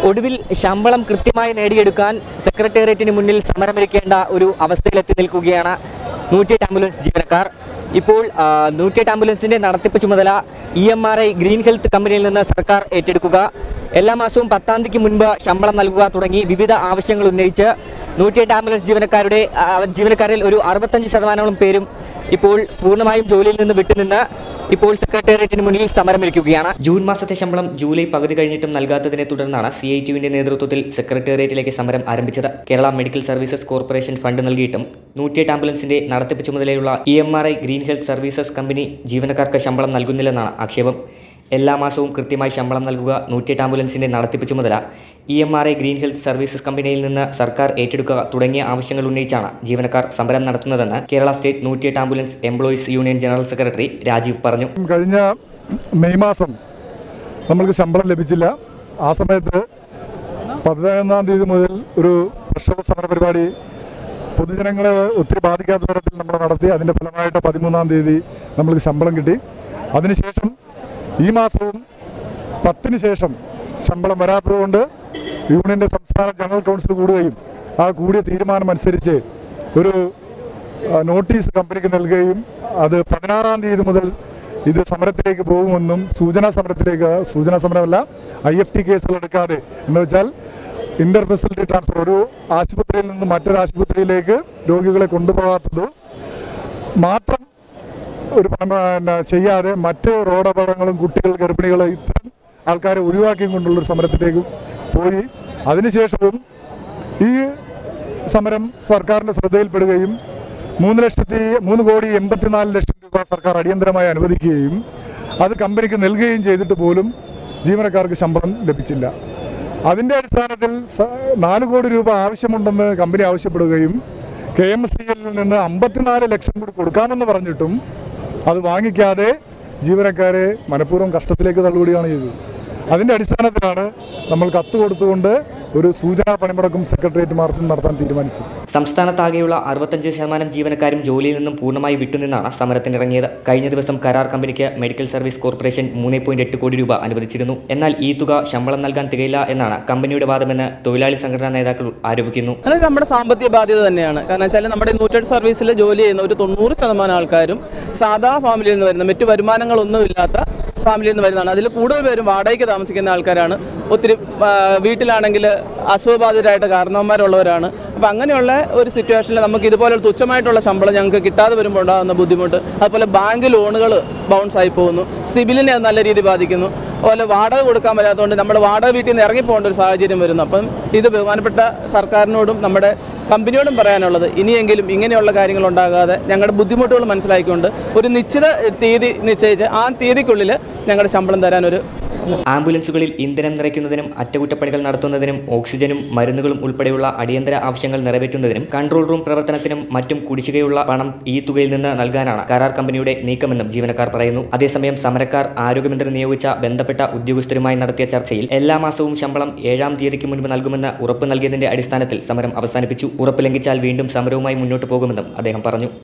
ഒടുവിൽ ശമ്പളം കൃത്യമായി നേടിയെടുക്കാൻ സെക്രട്ടേറിയറ്റിന് മുന്നിൽ സമരമൊരുക്കേണ്ട ഒരു അവസ്ഥയിലെത്തി നിൽക്കുകയാണ് 108 ആംബുലൻസ് ജീവനക്കാർ. ഇപ്പോൾ 108 ആംബുലൻസിന്റെ നടത്തിപ്പ് ചുമതല EMRI ഗ്രീൻ ഹെൽത്ത് കമ്പനിയിൽ നിന്ന് സർക്കാർ ഏറ്റെടുക്കുക, എല്ലാ മാസവും 10-ാം തീയതിക്ക് മുൻപ് ശമ്പളം നൽകുക തുടങ്ങി വിവിധ ആവശ്യങ്ങൾ ഉന്നയിച്ച് 108 ആംബുലൻസ് ജീവനക്കാരിൽ ഒരു 65% പേരും ഇപ്പോൾ പൂർണ്ണമായും ജോലിയിൽ നിന്ന് വിട്ടുനിന്ന് ഇപ്പോൾ സെക്രട്ടേറിയറ്റിന് മുന്നിൽ സമരമൊരുക്കുകയാണ്. ജൂൺ മാസത്തെ ശമ്പളം ജൂലൈ പകുതി കഴിഞ്ഞിട്ടും നൽകാത്തതിനെ തുടർന്നാണ് CITUവിന്റെ നേതൃത്വത്തിൽ സെക്രട്ടേറിയറ്റിലേക്ക് സമരം ആരംഭിച്ചത്. Kerala medical services corporation fund നൽകിയിട്ടും 108 ആംബുലൻസിന്റെ നടത്തിപ്പ് ചുമതലയുള്ള EMRI ഗ്രീൻ ഹെൽത്ത് സർവീസസ് കമ്പനി ജീവനക്കാർക്ക് ശമ്പളം നൽകുന്നില്ലെന്നാണ് ആക്ഷേപം. എല്ലാ മാസവും കൃത്യമായി ശമ്പളം നൽകുക, 108 ആംബുലൻസിന്റെ നടത്തിപ്പ് ചുമതല EMRI ഗ്രീൻ ഹെൽത്ത് സർവീസസ് കമ്പനിയിൽ നിന്ന് സർക്കാർ ഏറ്റെടുക്കുക തുടങ്ങിയ ആവശ്യങ്ങൾ ഉന്നയിച്ചാണ് ജീവനക്കാർ സമരം നടത്തുന്നതെന്ന് Kerala state 108 ambulance employees union general secretary Rajeev പറഞ്ഞു. കഴിഞ്ഞ മെയ് മാസം നമ്മൾക്ക് ശമ്പളം ലഭിച്ചില്ല. ആ സമയത്ത് 11-ാം തീയതി മുതൽ ഒരു പ്രക്ഷോഭ സമര പരിപാടി പൊതുജനങ്ങളെ ഒത്തിരി ബാധിക്കാത്ത തരത്തിൽ നമ്മൾ നടത്തി. അതിൻ്റെ ഫലമായിട്ട് 13-ാം തീയതി നമ്മൾക്ക് ശമ്പളം കിട്ടി. അതിനുശേഷം ഈ മാസവും 10-ന് ശേഷം ശമ്പളം വരാത്തതുകൊണ്ട് യൂണിയൻ്റെ സംസ്ഥാന ജനറൽ കൗൺസിൽ കൂടുകയും ആ കൂടിയ തീരുമാനം അനുസരിച്ച് ഒരു നോട്ടീസ് കമ്പനിക്ക് നൽകുകയും അത് 16-ാം തീയതി മുതൽ ഇത് സമരത്തിലേക്ക് പോകുമെന്നും സൂചനാ സമരമല്ല IFT കേസുകൾ എടുക്കാതെ എന്ന് വെച്ചാൽ ഇന്റർ ഫെസിലിറ്റി ട്രാൻസ്ഫർ, ഒരു ആശുപത്രിയിൽ നിന്ന് മറ്റൊരു ആശുപത്രിയിലേക്ക് രോഗികളെ കൊണ്ടുപോകാത്തത് മാത്രം ഒരു ചെയ്യാതെ മറ്റ് റോഡപകടങ്ങളും കുട്ടികൾ ഗർഭിണികൾ ഇത്തരം ആൾക്കാരെ ഒഴിവാക്കിയും കൊണ്ടുള്ളൊരു സമരത്തിലേക്ക് പോയി. അതിനുശേഷവും ഈ സമരം സർക്കാരിൻ്റെ ശ്രദ്ധയിൽപ്പെടുകയും 3,84,00,000 രൂപ സർക്കാർ അടിയന്തരമായി അനുവദിക്കുകയും അത് കമ്പനിക്ക് നൽകുകയും ചെയ്തിട്ട് പോലും ജീവനക്കാർക്ക് ശമ്പളം ലഭിച്ചില്ല. അതിൻ്റെ അടിസ്ഥാനത്തിൽ 4 കോടി രൂപ ആവശ്യമുണ്ടെന്ന് കമ്പനി ആവശ്യപ്പെടുകയും KMCL നിന്ന് 54 ലക്ഷം കൂടി കൊടുക്കാമെന്ന് പറഞ്ഞിട്ടും അത് വാങ്ങിക്കാതെ ജീവനക്കാരെ മനഃപൂർവ്വം കഷ്ടത്തിലേക്ക് തള്ളുകയാണ് ചെയ്തത്. അതിൻ്റെ അടിസ്ഥാനത്തിലാണ് നമ്മൾ കത്ത് കൊടുത്തുകൊണ്ട് ഒരു സൂചനാ പണിമുടക്കും സെക്രട്ടേറിയറ്റ് മാർച്ചും നടത്താൻ തീരുമാനിച്ചത്. സംസ്ഥാനത്താകെയുള്ള 65% ജീവനക്കാരും ജോലിയിൽ നിന്നും പൂർണ്ണമായി വിട്ടുനിന്നാണ് സമരത്തിനിറങ്ങിയത്. കഴിഞ്ഞ ദിവസം കരാർ കമ്പനിക്ക് മെഡിക്കൽ സർവീസ് കോർപ്പറേഷൻ 3.8 കോടി രൂപ അനുവദിച്ചിരുന്നു. എന്നാൽ ഈ തുക ശമ്പളം നൽകാൻ തികയില്ല എന്നാണ് കമ്പനിയുടെ വാദമെന്ന് തൊഴിലാളി സംഘടനാ നേതാക്കൾ ആരോപിക്കുന്നു. അത് നമ്മുടെ സാമ്പത്തിക ബാധ്യത തന്നെയാണ്. കാരണം വെച്ചാൽ നമ്മുടെ 108 സർവീസിൽ ജോലി ചെയ്യുന്ന ഒരു 90% ആൾക്കാരും സാധാ ഫാമിലിയിൽ നിന്ന് വരുന്ന മറ്റു വരുമാനങ്ങളൊന്നുമില്ലാത്ത ഫാമിലിയിൽ നിന്ന് വരുന്നതാണ്. അതിൽ കൂടുതൽ പേരും വാടകയ്ക്ക് താമസിക്കുന്ന ആൾക്കാരാണ്. ഒത്തിരി വീട്ടിലാണെങ്കിൽ അസുഖബാധിതരായിട്ട് കാരണവന്മാരുള്ളവരാണ്. അപ്പോൾ അങ്ങനെയുള്ള ഒരു സിറ്റുവേഷനിൽ നമുക്ക് ഇതുപോലെ തുച്ഛമായിട്ടുള്ള ശമ്പളം ഞങ്ങൾക്ക് കിട്ടാതെ വരുമ്പോൾ ഉണ്ടാകുന്ന ബുദ്ധിമുട്ട്, അതുപോലെ ബാങ്ക് ലോണുകൾ ബൗൺസ് ആയി പോകുന്നു, സിബിലിനെ അത് നല്ല രീതിയിൽ ബാധിക്കുന്നു. അതുപോലെ വാടക കൊടുക്കാൻ പറ്റാത്തതുകൊണ്ട് നമ്മൾ വാടക വീട്ടിൽ നിന്ന് ഇറങ്ങിപ്പോകേണ്ട ഒരു സാഹചര്യം വരുന്നു. അപ്പം ഇത് ബഹുമാനപ്പെട്ട സർക്കാരിനോടും നമ്മുടെ കമ്പനിയോടും പറയാനുള്ളത്, ഇനിയെങ്കിലും ഇങ്ങനെയുള്ള കാര്യങ്ങൾ ഉണ്ടാകാതെ ഞങ്ങളുടെ ബുദ്ധിമുട്ടുകൾ മനസ്സിലാക്കിക്കൊണ്ട് ഒരു നിശ്ചിത തീയതി നിശ്ചയിച്ച് ആ തീയതിക്കുള്ളിൽ ഞങ്ങളുടെ ശമ്പളം തരാനൊരു ആംബുലൻസുകളിൽ ഇന്ധനം നിറയ്ക്കുന്നതിനും അറ്റകുറ്റപ്പണികൾ നടത്തുന്നതിനും ഓക്സിജനും മരുന്നുകളും ഉൾപ്പെടെയുള്ള അടിയന്തര ആവശ്യങ്ങൾ നിറവേറ്റുന്നതിനും കൺട്രോൾ റൂം പ്രവർത്തനത്തിനും മറ്റും കുടിശ്ശികയുള്ള പണം ഈ തുകയിൽ നിന്ന് നൽകാനാണ് കരാർ കമ്പനിയുടെ നീക്കമെന്നും ജീവനക്കാർ പറയുന്നു. അതേസമയം സമരക്കാർ ആരോഗ്യമന്ത്രി നിയോഗിച്ച ബന്ധപ്പെട്ട ഉദ്യോഗസ്ഥരുമായി നടത്തിയ ചർച്ചയിൽ എല്ലാ മാസവും ശമ്പളം 7-ാം തീയതിക്ക് മുൻപ് നൽകുമെന്ന് ഉറപ്പ് നൽകിയതിന്റെ അടിസ്ഥാനത്തിൽ സമരം അവസാനിപ്പിച്ചു. ഉറപ്പ് ലംഘിച്ചാൽ വീണ്ടും സമരവുമായി മുന്നോട്ട് പോകുമെന്നും അദ്ദേഹം പറഞ്ഞു.